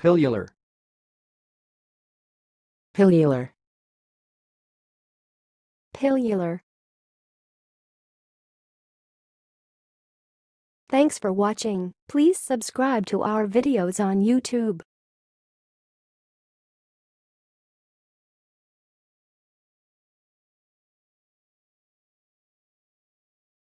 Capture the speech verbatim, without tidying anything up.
pillular, pillular, pillular. Thanks for watching. Please subscribe to our videos on YouTube.